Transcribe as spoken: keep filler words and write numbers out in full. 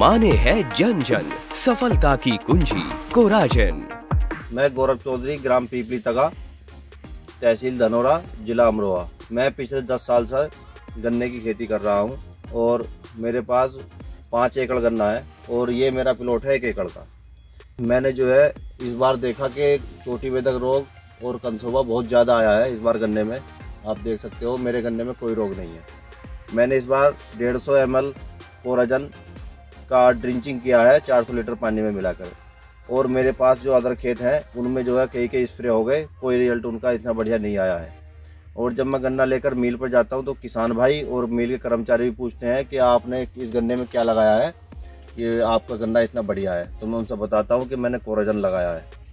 माने है जन जन सफलता की कुंजी कोराजन। मैं गौरव चौधरी, ग्राम पीपली तगा, तहसील धनोरा, जिला अमरोहा। मैं पिछले दस साल से गन्ने की खेती कर रहा हूं और मेरे पास पाँच एकड़ गन्ना है और ये मेरा प्लॉट है एक एकड़ का। मैंने जो है इस बार देखा कि चोटी वेदक रोग और कंसोबा बहुत ज़्यादा आया है इस बार गन्ने में। आप देख सकते हो मेरे गन्ने में कोई रोग नहीं है। मैंने इस बार डेढ़ सौ एम एल कोराजन का ड्रिंचिंग किया है चार सौ लीटर पानी में मिलाकर, और मेरे पास जो अदर खेत हैं उनमें जो है कई कई स्प्रे हो गए, कोई रिजल्ट उनका इतना बढ़िया नहीं आया है। और जब मैं गन्ना लेकर मिल पर जाता हूं तो किसान भाई और मिल के कर्मचारी भी पूछते हैं कि आपने इस गन्ने में क्या लगाया है, ये आपका गन्ना इतना बढ़िया है। तो मैं उनसे बताता हूं कि मैंने कोराजन लगाया है।